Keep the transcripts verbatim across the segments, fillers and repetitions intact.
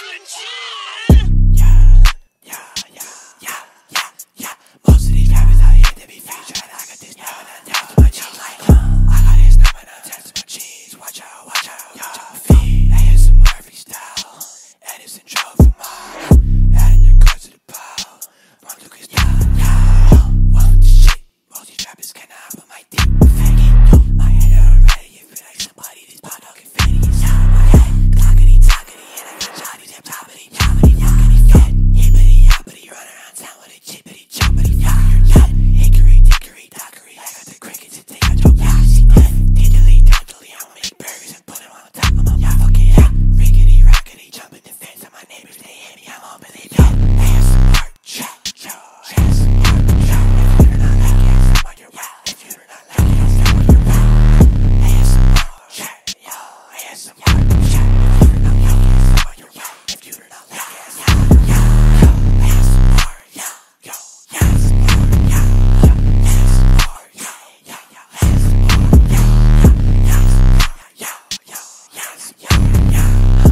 Yeah, yeah, yeah, yeah, yeah, yeah. Most of these rappers out here, they be featured. I got this number nine down to my cheeks. Like, uh, I got this number nine down to my cheese. Watch out, watch out, watch out. Feed, A S M R freestyle. Edison drove for miles. Adding your cards to the pile. Mark Lucas, yeah, yeah. Welcome to shit. Most of these rappers cannot put my dick. Faggot, yo, my head already. You feel like somebody that's pot dog confetti. Inside my head, clockety, tockety, and I got jotties and toppity, choppity, fuckity, fat. Hippity, hoppity, run around town with a chippity, choppity, fuck your dead. Hickory, dickory, dockery, I got the crickets and take out your back. She dead. Diddly, doddly, I'ma make burgers and put them on top of my yeah, fucking head. Rickety, rockety, jumping the fence on my neighbors, they hit me, I'm on believe that. A S M R, check, yo, A S M R, yo. If you're not like A S M R, you're right. If you're not like A S M R, you're right. A S M R, check, yo, A S M R, check. If you're not like A S M R, you're right. If you're not like A S M R, yo, yo, A S M R, yo, yo, A S M R, yo, yo, A S M R, yo, yo, yo, A S M R, yo, yo, yo, yo, yo, A S M R, yo, yo,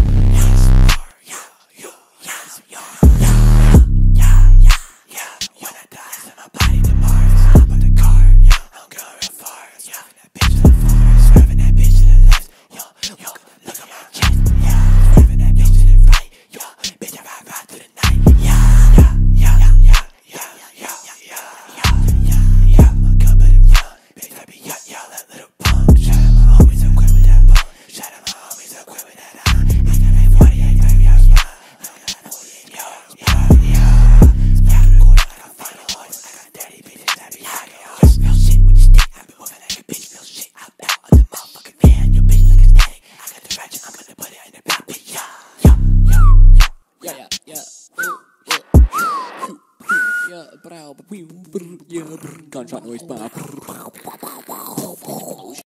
A S M R, yo, yo, yes, yo, yo, yeah, yeah, yeah. When I die, send my body to Mars. Hop on the car, yo, I'm going real far. Swerving that bitch to the far, swerving that bitch to the left, yo, yo, look at my chest, yeah, swerving that bitch to the right, yo, bitch, I ride right through the night, yeah, yeah, yeah, yeah, yeah, yeah, yeah, yeah, yeah, yeah, yeah, my gun better run, bitch, I be yeah, yeah, that little punk. Shout out my homies, I'm quick with that bone. Shout out my homies, I'm quick with that iron. I got that forty-eight, baby, I'm fine. I got that forty-eight, yo, yeah, yeah. Smack the quarter like I'm final horse. I got dirty bitches that be hacking horse. Real shit with the stick, I been moving like a bitch. Real shit, I'm out of the motherfucking van. Your bitch look static. I got the ratchet, I'm gonna put it in the back, bitch, yeah, yeah, yeah, Yeah, yeah, yeah. Oh, yeah. Yeah, brow, yeah, brr, gunshot noise, bah.